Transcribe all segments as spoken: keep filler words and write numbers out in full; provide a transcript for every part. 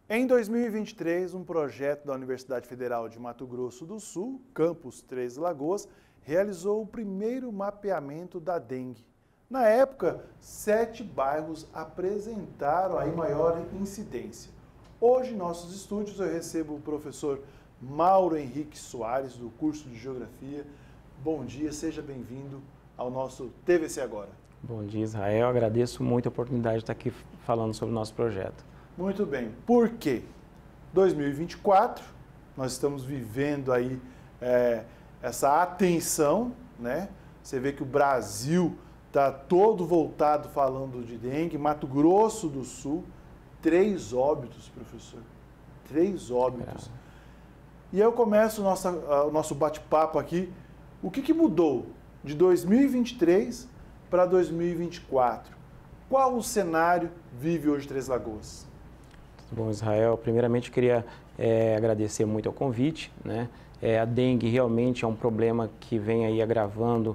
Em dois mil e vinte e três, um projeto da Universidade Federal de Mato Grosso do Sul, Campus Três Lagoas, realizou o primeiro mapeamento da dengue. Na época, sete bairros apresentaram aí maior incidência. Hoje, em nossos estúdios, eu recebo o professor Mauro Henrique Soares, do curso de Geografia. Bom dia, seja bem-vindo ao nosso T V C Agora. Bom dia, Israel. Agradeço muito a oportunidade de estar aqui falando sobre o nosso projeto. Muito bem. Por quê? dois mil e vinte e quatro, nós estamos vivendo aí é, essa atenção, né? Você vê que o Brasil está todo voltado falando de dengue. Mato Grosso do Sul, três óbitos, professor. Três óbitos. É. E aí eu começo o nosso, o nosso bate-papo aqui. O que, que mudou de dois mil e vinte e três para dois mil e vinte e quatro? Qual o cenário vive hoje Três Lagoas? Bom, Israel, primeiramente eu queria é, agradecer muito ao convite, né? É, a dengue realmente é um problema que vem aí agravando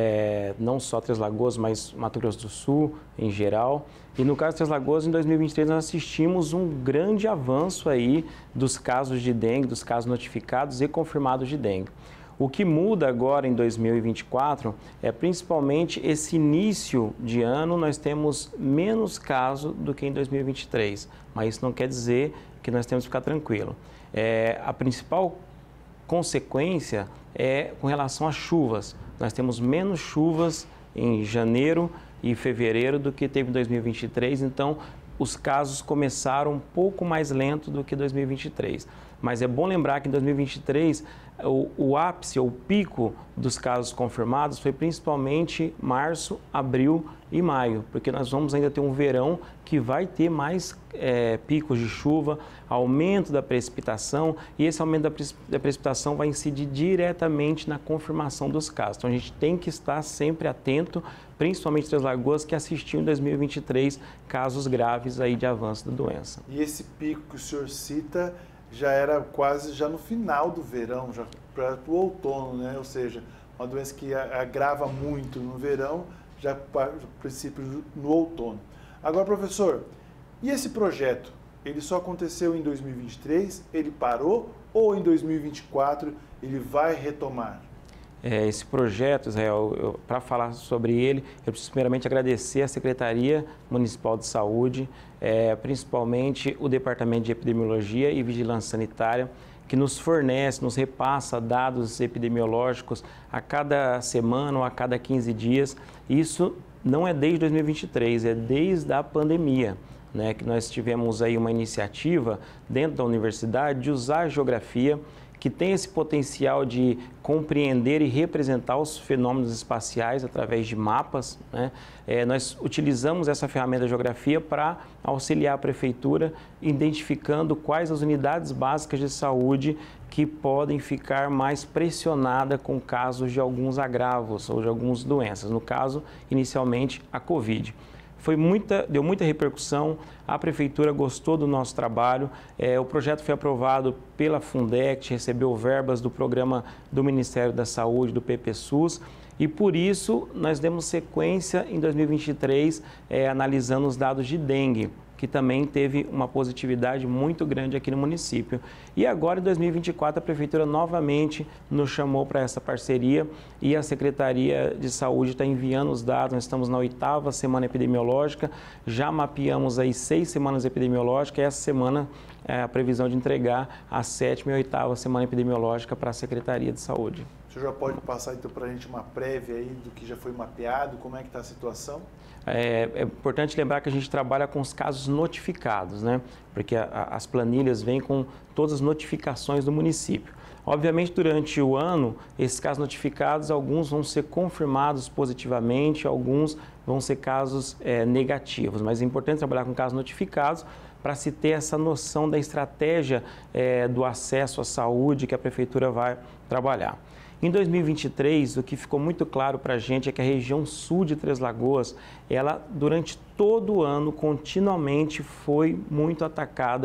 é, não só Três Lagoas, mas Mato Grosso do Sul em geral. E no caso de Três Lagoas, em dois mil e vinte e três, nós assistimos um grande avanço aí dos casos de dengue, dos casos notificados e confirmados de dengue. O que muda agora em dois mil e vinte e quatro é principalmente esse início de ano, nós temos menos casos do que em dois mil e vinte e três, mas isso não quer dizer que nós temos que ficar tranquilo. É, a principal consequência é com relação às chuvas. Nós temos menos chuvas em janeiro e fevereiro do que teve em dois mil e vinte e três, então os casos começaram um pouco mais lento do que dois mil e vinte e três. Mas é bom lembrar que em dois mil e vinte e três o, o ápice, ou o pico dos casos confirmados foi principalmente março, abril e maio, porque nós vamos ainda ter um verão que vai ter mais é, picos de chuva, aumento da precipitação, e esse aumento da, da precipitação vai incidir diretamente na confirmação dos casos. Então a gente tem que estar sempre atento, principalmente Três Lagoas, que assistiu em dois mil e vinte e três casos graves aí de avanço da doença. E esse pico que o senhor cita já era quase já no final do verão, já para o outono, né? Ou seja, uma doença que agrava muito no verão, já para o princípio no outono. Agora, professor, e esse projeto? Ele só aconteceu em dois mil e vinte e três, ele parou, ou em dois mil e vinte e quatro ele vai retomar? É, esse projeto, Israel, para falar sobre ele, eu preciso primeiramente agradecer à Secretaria Municipal de Saúde, é, principalmente o Departamento de Epidemiologia e Vigilância Sanitária, que nos fornece, nos repassa dados epidemiológicos a cada semana ou a cada quinze dias. Isso não é desde dois mil e vinte e três, é desde a pandemia, né, que nós tivemos aí uma iniciativa dentro da universidade de usar a geografia, que tem esse potencial de compreender e representar os fenômenos espaciais através de mapas, né? É, nós utilizamos essa ferramenta da geografia para auxiliar a prefeitura, identificando quais as unidades básicas de saúde que podem ficar mais pressionadas com casos de alguns agravos ou de algumas doenças, no caso, inicialmente, a Covid. Foi muita, deu muita repercussão, a Prefeitura gostou do nosso trabalho, é, o projeto foi aprovado pela Fundect, recebeu verbas do programa do Ministério da Saúde, do P P SUS, e por isso nós demos sequência em dois mil e vinte e três, é, analisando os dados de dengue, que também teve uma positividade muito grande aqui no município. E agora, em dois mil e vinte e quatro, a Prefeitura novamente nos chamou para essa parceria e a Secretaria de Saúde está enviando os dados. Nós estamos na oitava semana epidemiológica, já mapeamos aí seis semanas epidemiológicas e essa semana é a previsão de entregar a sétima e oitava semana epidemiológica para a Secretaria de Saúde. O senhor já pode passar então para a gente uma prévia aí do que já foi mapeado, como é que está a situação? É, é importante lembrar que a gente trabalha com os casos notificados, né? Porque a, a, as planilhas vêm com todas as notificações do município. Obviamente, durante o ano, esses casos notificados, alguns vão ser confirmados positivamente, alguns vão ser casos é, negativos, mas é importante trabalhar com casos notificados para se ter essa noção da estratégia é, do acesso à saúde que a Prefeitura vai trabalhar. Em dois mil e vinte e três, o que ficou muito claro para a gente é que a região sul de Três Lagoas, ela durante todo o ano, continuamente foi muito atacada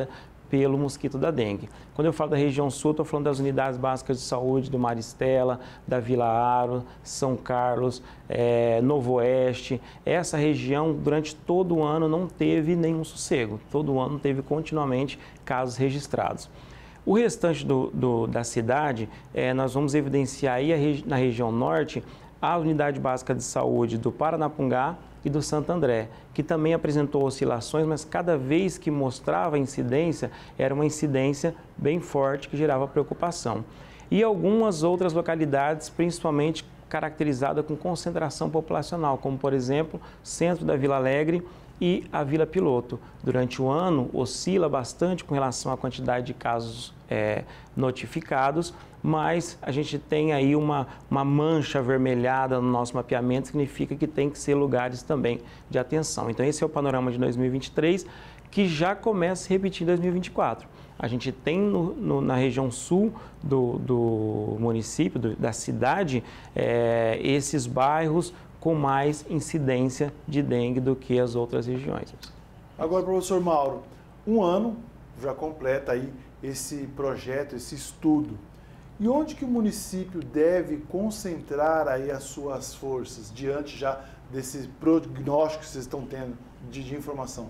pelo mosquito da dengue. Quando eu falo da região sul, estou falando das unidades básicas de saúde do Maristela, da Vila Aro, São Carlos, é, Novo Oeste. Essa região, durante todo o ano, não teve nenhum sossego. Todo ano teve continuamente casos registrados. O restante do, do, da cidade, é, nós vamos evidenciar aí a regi- na região norte a unidade básica de saúde do Paranapungá e do Santo André, que também apresentou oscilações, mas cada vez que mostrava incidência, era uma incidência bem forte que gerava preocupação. E algumas outras localidades, principalmente caracterizadas com concentração populacional, como por exemplo, centro da Vila Alegre e a Vila Piloto. Durante o ano, oscila bastante com relação à quantidade de casos é, notificados, mas a gente tem aí uma, uma mancha avermelhada no nosso mapeamento, significa que tem que ser lugares também de atenção. Então, esse é o panorama de dois mil e vinte e três, que já começa a se repetir em dois mil e vinte e quatro. A gente tem no, no, na região sul do, do município, do, da cidade, é, esses bairros com mais incidência de dengue do que as outras regiões. Agora, professor Mauro, um ano já completa aí esse projeto, esse estudo. E onde que o município deve concentrar aí as suas forças diante já desse prognóstico que vocês estão tendo de, de informação?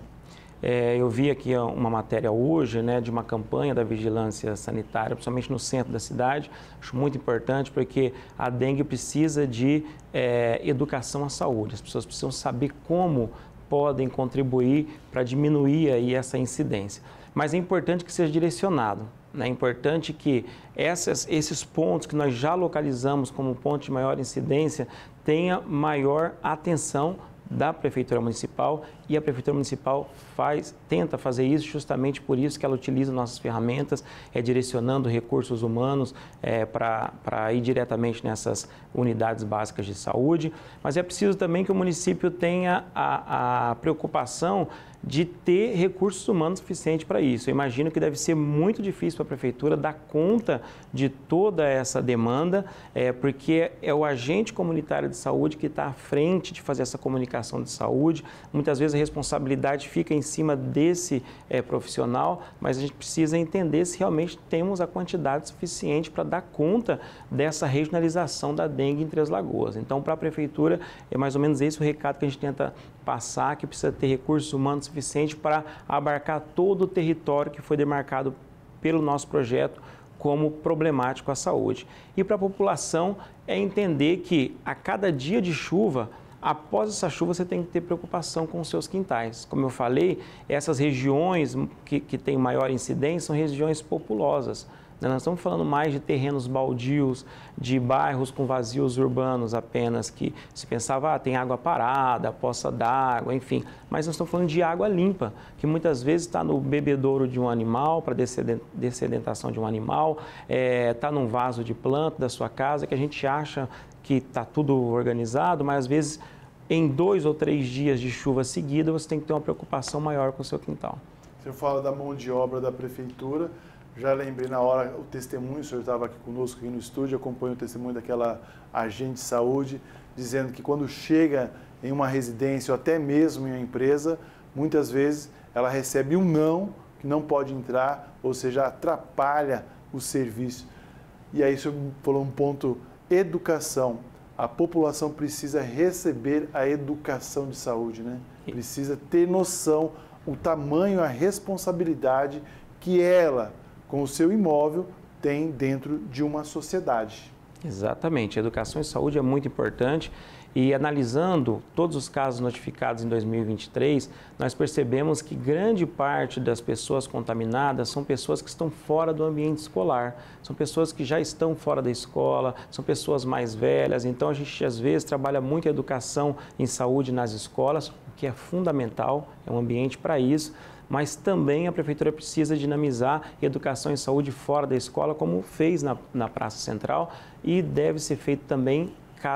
É, eu vi aqui uma matéria hoje, né, de uma campanha da vigilância sanitária, principalmente no centro da cidade. Acho muito importante porque a dengue precisa de é, educação à saúde. As pessoas precisam saber como podem contribuir para diminuir aí essa incidência. Mas é importante que seja direcionado. É importante que essas, esses pontos que nós já localizamos como pontos de maior incidência tenha maior atenção da Prefeitura Municipal, e a Prefeitura Municipal faz, tenta fazer isso justamente por isso que ela utiliza nossas ferramentas, é, direcionando recursos humanos é, para ir diretamente nessas unidades básicas de saúde, mas é preciso também que o município tenha a, a preocupação de ter recursos humanos suficientes para isso. Eu imagino que deve ser muito difícil para a Prefeitura dar conta de toda essa demanda, é, porque é o agente comunitário de saúde que está à frente de fazer essa comunicação de saúde. Muitas vezes a responsabilidade fica em cima desse é, profissional, mas a gente precisa entender se realmente temos a quantidade suficiente para dar conta dessa regionalização da dengue em Três Lagoas. Então, para a Prefeitura, é mais ou menos esse o recado que a gente tenta passar, que precisa ter recursos humanos suficientes para abarcar todo o território que foi demarcado pelo nosso projeto como problemático à saúde. E para a população é entender que a cada dia de chuva, após essa chuva, você tem que ter preocupação com os seus quintais. Como eu falei, essas regiões que, que têm maior incidência são regiões populosas. Nós estamos falando mais de terrenos baldios, de bairros com vazios urbanos apenas, que se pensava, ah, tem água parada, poça d'água, enfim. Mas nós estamos falando de água limpa, que muitas vezes está no bebedouro de um animal, para dessedentação de um animal, está é, num vaso de planta da sua casa, que a gente acha que está tudo organizado, mas às vezes em dois ou três dias de chuva seguida você tem que ter uma preocupação maior com o seu quintal. Você fala da mão de obra da Prefeitura. Já lembrei na hora o testemunho, o senhor estava aqui conosco aqui no estúdio, acompanho o testemunho daquela agente de saúde, dizendo que quando chega em uma residência ou até mesmo em uma empresa, muitas vezes ela recebe um não, que não pode entrar, ou seja, atrapalha o serviço. E aí o senhor falou um ponto, educação. A população precisa receber a educação de saúde, né? Precisa ter noção, o tamanho, a responsabilidade que ela, com o seu imóvel, tem dentro de uma sociedade. Exatamente. A educação e saúde é muito importante e, analisando todos os casos notificados em dois mil e vinte e três, nós percebemos que grande parte das pessoas contaminadas são pessoas que estão fora do ambiente escolar, são pessoas que já estão fora da escola, são pessoas mais velhas. Então, a gente, às vezes, trabalha muito a educação em saúde nas escolas, o que é fundamental, é um ambiente para isso. Mas também a Prefeitura precisa dinamizar educação e saúde fora da escola, como fez na, na Praça Central, e deve ser feito também casa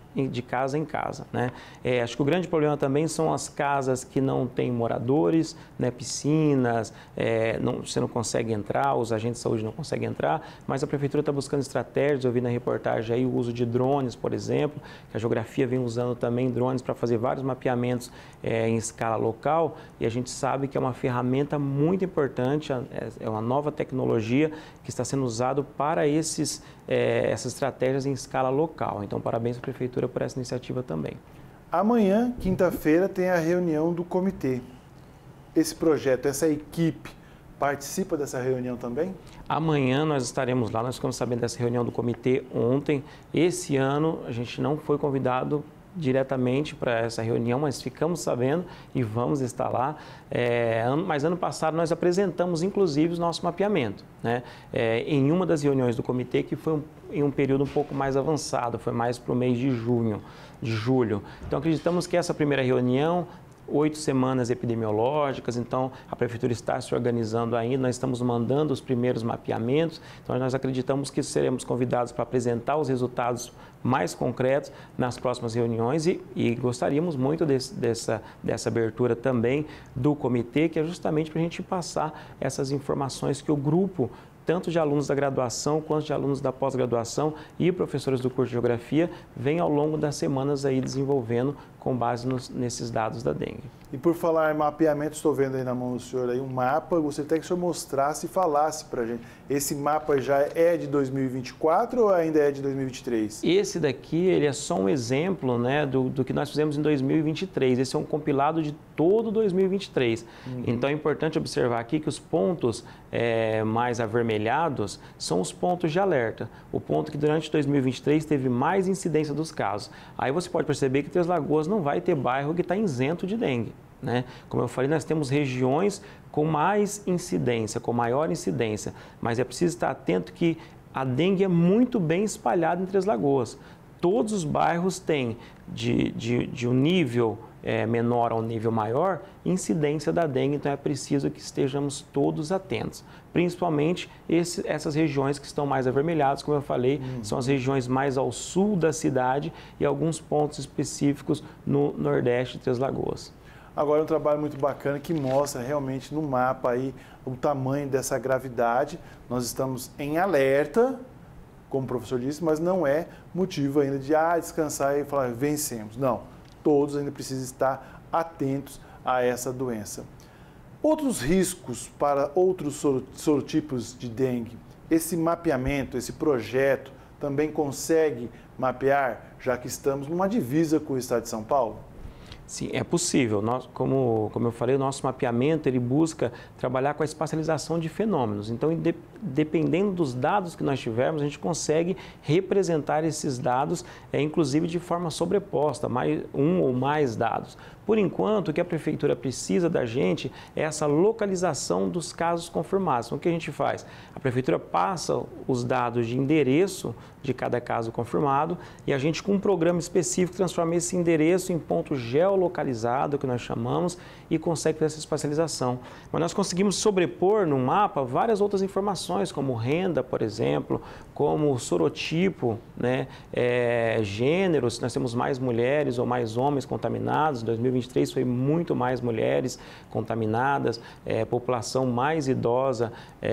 de casa em casa, né? É, acho que o grande problema também são as casas que não têm moradores, né? Piscinas, é, não, você não consegue entrar, os agentes de saúde não conseguem entrar, mas a Prefeitura está buscando estratégias. Eu vi na reportagem aí o uso de drones, por exemplo, que a Geografia vem usando também drones para fazer vários mapeamentos é, em escala local, e a gente sabe que é uma ferramenta muito importante, é uma nova tecnologia que está sendo usada para esses, é, essas estratégias em escala local. Então, parabéns à Prefeitura por essa iniciativa também. Amanhã, quinta-feira, tem a reunião do comitê. Esse projeto, essa equipe, participa dessa reunião também? Amanhã nós estaremos lá, nós ficamos sabendo dessa reunião do comitê ontem. Esse ano a gente não foi convidado diretamente para essa reunião, mas ficamos sabendo e vamos estar lá. É, mas ano passado nós apresentamos, inclusive, o nosso mapeamento, né? É, em uma das reuniões do comitê, que foi um, em um período um pouco mais avançado, foi mais para o mês de junho, de julho. Então, acreditamos que essa primeira reunião, oito semanas epidemiológicas, então a Prefeitura está se organizando ainda, nós estamos mandando os primeiros mapeamentos, então nós acreditamos que seremos convidados para apresentar os resultados mais concretos nas próximas reuniões e, e gostaríamos muito desse, dessa, dessa abertura também do comitê, que é justamente para a gente passar essas informações que o grupo, tanto de alunos da graduação quanto de alunos da pós-graduação e professores do curso de Geografia, vem ao longo das semanas aí desenvolvendo com base nos, nesses dados da dengue. E por falar em mapeamento, estou vendo aí na mão do senhor aí um mapa, gostaria até que o senhor mostrasse e falasse para a gente. Esse mapa já é de dois mil e vinte e quatro ou ainda é de dois mil e vinte e três? Esse daqui, ele é só um exemplo, né, do, do que nós fizemos em dois mil e vinte e três. Esse é um compilado de todo dois mil e vinte e três. Uhum. Então é importante observar aqui que os pontos é, mais avermelhados são os pontos de alerta. O ponto que durante dois mil e vinte e três teve mais incidência dos casos. Aí você pode perceber que Três Lagoas não vai ter bairro que está isento de dengue, né? Como eu falei, nós temos regiões com mais incidência, com maior incidência, mas é preciso estar atento que a dengue é muito bem espalhada em Três Lagoas. Todos os bairros têm, de, de, de um nível é, menor a um nível maior, incidência da dengue, então é preciso que estejamos todos atentos. Principalmente esse, essas regiões que estão mais avermelhadas, como eu falei, hum. são as regiões mais ao sul da cidade e alguns pontos específicos no nordeste de Três Lagoas. Agora, um trabalho muito bacana que mostra realmente no mapa aí o tamanho dessa gravidade. Nós estamos em alerta, como o professor disse, mas não é motivo ainda de ah, descansar e falar vencemos. Não, todos ainda precisam estar atentos a essa doença. Outros riscos para outros sorotipos de dengue. Esse mapeamento, esse projeto também consegue mapear, já que estamos numa divisa com o estado de São Paulo? Sim, é possível. Nós, como, como eu falei, o nosso mapeamento ele busca trabalhar com a espacialização de fenômenos. Então, de, dependendo dos dados que nós tivermos, a gente consegue representar esses dados, é, inclusive de forma sobreposta, mais, um ou mais dados. Por enquanto, o que a Prefeitura precisa da gente é essa localização dos casos confirmados. Então, o que a gente faz? A Prefeitura passa os dados de endereço de cada caso confirmado e a gente, com um programa específico, transforma esse endereço em ponto geolocalizado, que nós chamamos, e consegue fazer essa espacialização. Mas nós conseguimos sobrepor no mapa várias outras informações, como renda, por exemplo, como sorotipo, né? É, gênero, se nós temos mais mulheres ou mais homens contaminados. Em dois mil e vinte e três foi muito mais mulheres contaminadas, é, população mais idosa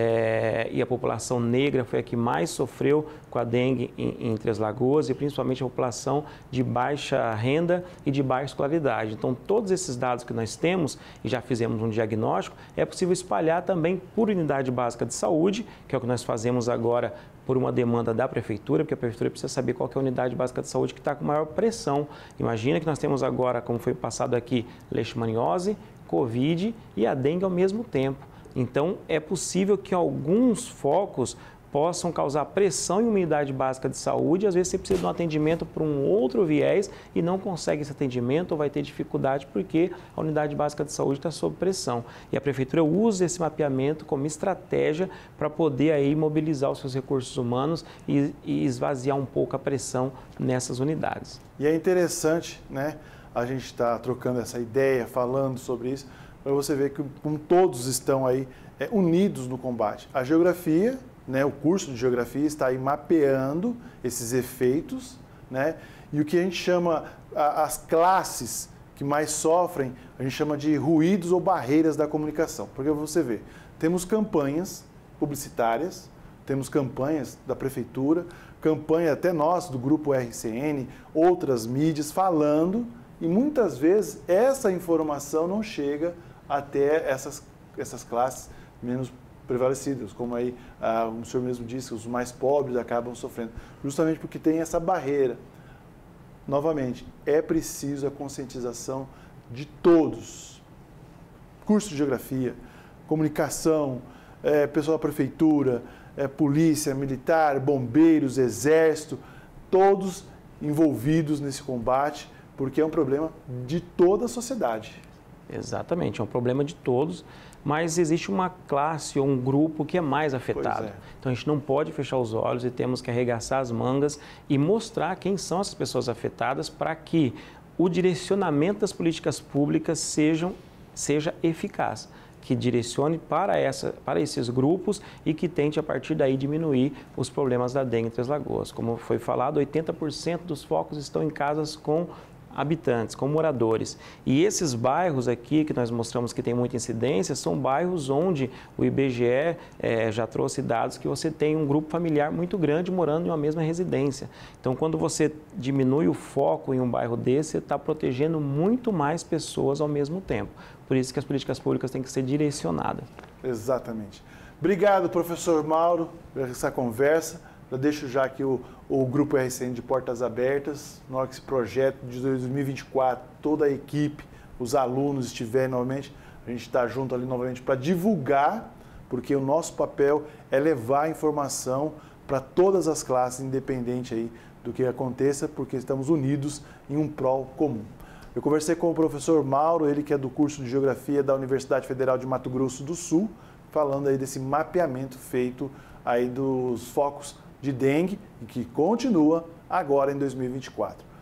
é, e a população negra foi a que mais sofreu com a dengue em, em Três Lagoas, e principalmente a população de baixa renda e de baixa escolaridade. Então, todos esses dados que nós temos, e já fizemos um diagnóstico, é possível espalhar também por unidade básica de saúde, que é o que nós fazemos agora por uma demanda da Prefeitura, porque a Prefeitura precisa saber qual que é a unidade básica de saúde que está com maior pressão. Imagina que nós temos agora, como foi passado aqui, leishmaniose, Covid e a dengue ao mesmo tempo. Então, é possível que alguns focos possam causar pressão em uma unidade básica de saúde, às vezes você precisa de um atendimento por um outro viés e não consegue esse atendimento ou vai ter dificuldade porque a unidade básica de saúde está sob pressão. E a Prefeitura usa esse mapeamento como estratégia para poder aí mobilizar os seus recursos humanos e, e esvaziar um pouco a pressão nessas unidades. E é interessante, né, a gente está trocando essa ideia, falando sobre isso, para você ver que como todos estão aí é, unidos no combate. A geografia, né, o curso de Geografia está aí mapeando esses efeitos, né, E o que a gente chama, a, as classes que mais sofrem, a gente chama de ruídos ou barreiras da comunicação. Porque você vê, temos campanhas publicitárias, temos campanhas da prefeitura, campanha até nós, do Grupo R C N, outras mídias falando, e muitas vezes essa informação não chega até essas, essas classes menos prevalecidas, como aí ah, o senhor mesmo disse, os mais pobres acabam sofrendo, justamente porque tem essa barreira. Novamente, é preciso a conscientização de todos. Curso de geografia, comunicação, é, pessoal da prefeitura, é, polícia, militar, bombeiros, exército, todos envolvidos nesse combate, porque é um problema de toda a sociedade. Exatamente, é um problema de todos, mas existe uma classe ou um grupo que é mais afetado. É. Então a gente não pode fechar os olhos e temos que arregaçar as mangas e mostrar quem são essas pessoas afetadas para que o direcionamento das políticas públicas sejam, seja eficaz, que direcione para, essa, para esses grupos e que tente a partir daí diminuir os problemas da dengue em Três Lagoas. Como foi falado, oitenta por cento dos focos estão em casas com habitantes, com moradores. E esses bairros aqui que nós mostramos que tem muita incidência, são bairros onde o I B G E eh, já trouxe dados que você tem um grupo familiar muito grande morando em uma mesma residência. Então, quando você diminui o foco em um bairro desse, você está protegendo muito mais pessoas ao mesmo tempo. Por isso que as políticas públicas têm que ser direcionadas. Exatamente. Obrigado, professor Mauro, por essa conversa. Eu deixo já aqui o, o Grupo R C N de portas abertas. Na hora que esse projeto de dois mil e vinte e quatro, toda a equipe, os alunos estiverem novamente, a gente está junto ali novamente para divulgar, porque o nosso papel é levar a informação para todas as classes, independente aí do que aconteça, porque estamos unidos em um prol comum. Eu conversei com o professor Mauro, ele que é do curso de Geografia da Universidade Federal de Mato Grosso do Sul, falando aí desse mapeamento feito aí dos focos de dengue e que continua agora em dois mil e vinte e quatro.